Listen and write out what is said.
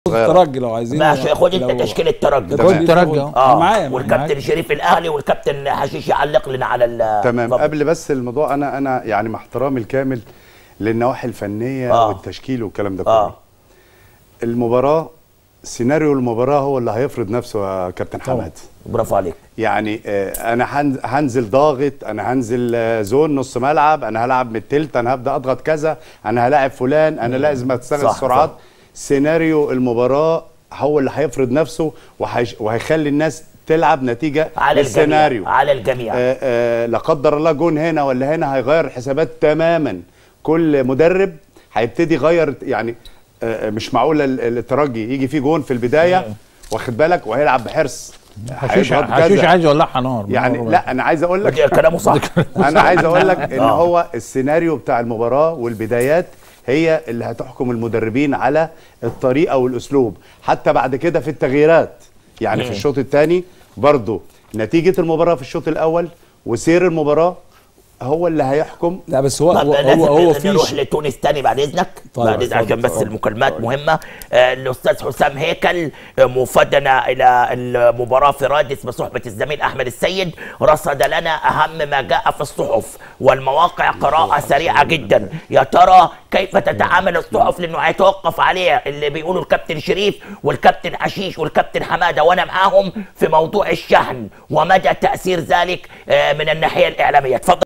الترجي لو عايزين. ماشي، خد انت تشكيل الترجي. خد الترجي معايا. والكابتن شريف الاهلي والكابتن حشيش يعلق لنا على تمام. قبل بس الموضوع، انا يعني مع احترامي الكامل للنواحي الفنيه والتشكيل والكلام ده كله. المباراه، سيناريو المباراه هو اللي هيفرض نفسه يا كابتن حماد. برافو عليك. يعني انا هنزل ضاغط، انا هنزل زون نص ملعب، انا هلعب من التلت، انا هبدا اضغط كذا، انا هلاعب فلان، انا لازم استغل السرعات. سيناريو المباراه هو اللي هيفرض نفسه وهيخلي الناس تلعب نتيجه على السيناريو على الجميع. لا قدر الله جون هنا ولا هنا هيغير الحسابات تماما. كل مدرب هيبتدي يغير. يعني مش معقول الترجي يجي فيه جون في البدايه واخد بالك وهيلعب بحرص. حشيش عايز يولعها نار يعني. لا انا عايز اقول لك كلامه صح. انا عايز اقول لك ان هو السيناريو بتاع المباراه والبدايات هي اللي هتحكم المدربين على الطريقه والاسلوب، حتى بعد كده في التغييرات. يعني في الشوط الثاني برضو نتيجه المباراه في الشوط الاول وسير المباراه هو اللي هيحكم. لا بس هو في نروح لتونس تاني بعد اذنك. طيب بعد اذنك عشان بس المكالمات مهمه. الاستاذ حسام هيكل مفادنا الى المباراه في رادس بصحبه الزميل احمد السيد، رصد لنا اهم ما جاء في الصحف والمواقع قراءه سريعه جدا. يا ترى كيف تتعامل الصحف، لانه هيتوقف عليها اللي بيقولوا الكابتن شريف والكابتن حشيش والكابتن حماده وانا معاهم في موضوع الشحن ومدى تاثير ذلك من الناحيه الاعلاميه. اتفضل.